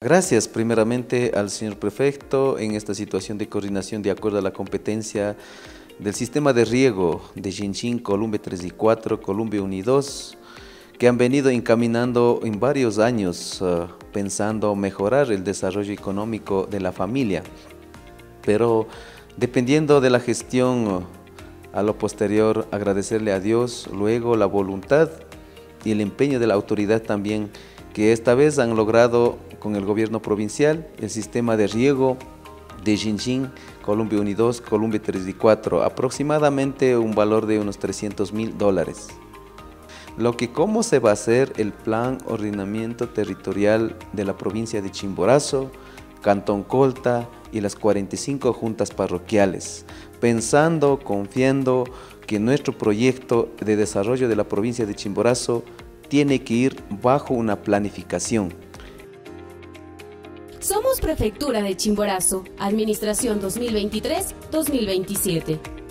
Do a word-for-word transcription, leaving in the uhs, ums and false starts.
Gracias primeramente al señor prefecto en esta situación de coordinación de acuerdo a la competencia del sistema de riego de Chinchín, Columbe tres y cuatro, Columbe uno y dos, que han venido encaminando en varios años uh, pensando mejorar el desarrollo económico de la familia. Pero dependiendo de la gestión, uh, a lo posterior agradecerle a Dios, luego la voluntad y el empeño de la autoridad también, que esta vez han logrado con el gobierno provincial el sistema de riego de Chinchín, Columbe uno y dos, Columbe tres y cuatro, aproximadamente un valor de unos trescientos mil dólares. Lo que cómo se va a hacer el plan ordenamiento territorial de la provincia de Chimborazo, Cantón Colta y las cuarenta y cinco juntas parroquiales, pensando, confiando que nuestro proyecto de desarrollo de la provincia de Chimborazo tiene que ir bajo una planificación. Somos Prefectura de Chimborazo, Administración dos mil veintitrés dos mil veintisiete.